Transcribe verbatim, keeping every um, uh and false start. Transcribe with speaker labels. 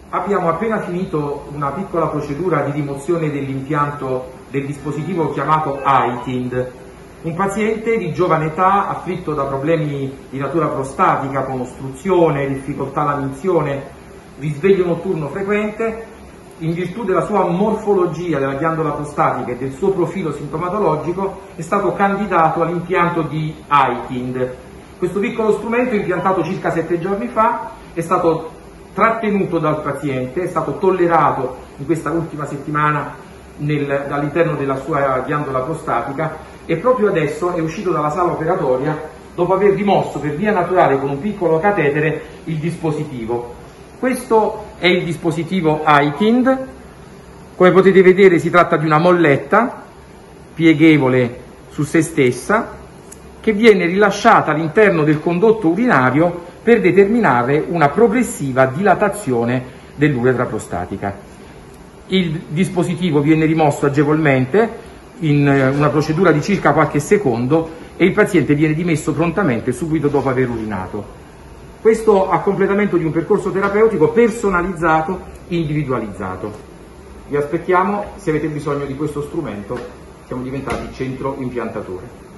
Speaker 1: Abbiamo appena finito una piccola procedura di rimozione dell'impianto del dispositivo chiamato iTind. Un paziente di giovane età afflitto da problemi di natura prostatica con ostruzione, difficoltà alla minzione, risveglio notturno frequente, in virtù della sua morfologia della ghiandola prostatica e del suo profilo sintomatologico è stato candidato all'impianto di iTind. Questo piccolo strumento, impiantato circa sette giorni fa, è stato trattenuto dal paziente, è stato tollerato in questa ultima settimana all'interno della sua ghiandola prostatica e proprio adesso è uscito dalla sala operatoria dopo aver rimosso per via naturale con un piccolo catetere il dispositivo. Questo è il dispositivo iTind. Come potete vedere si tratta di una molletta pieghevole su se stessa che viene rilasciata all'interno del condotto urinario per determinare una progressiva dilatazione dell'uretra prostatica. Il dispositivo viene rimosso agevolmente in una procedura di circa qualche secondo e il paziente viene dimesso prontamente subito dopo aver urinato. Questo a completamento di un percorso terapeutico personalizzato, individualizzato. Vi aspettiamo se avete bisogno di questo strumento, siamo diventati centro impiantatore.